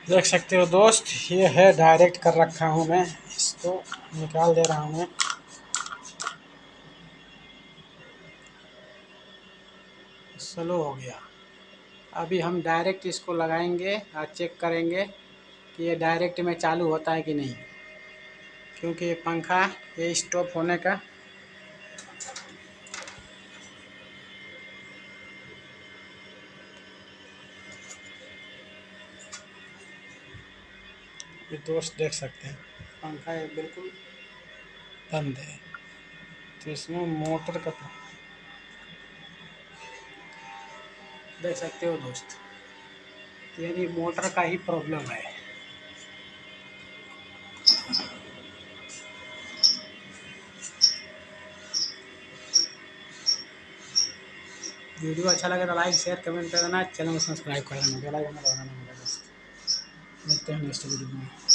देख सकते हो दोस्त, ये है डायरेक्ट कर रखा हूँ मैं। इसको निकाल दे रहा हूँ मैं। स्लो हो गया। अभी हम डायरेक्ट इसको लगाएंगे और चेक करेंगे कि ये डायरेक्ट में चालू होता है कि नहीं, क्योंकि ये पंखा ये स्टॉप होने का ये दोस्त देख सकते हैं पंखा ये बिल्कुल बंद है। तो इसमें मोटर का देख सकते हो दोस्त, यानी मोटर का ही प्रॉब्लम है। वीडियो अच्छा लगे तो लाइक शेयर कमेंट कर देना, चैनल को सब्सक्राइब कर देना, बेल आइकन दबाना ना भूलना दोस्त। मिलते हैं नेक्स्ट वीडियो में।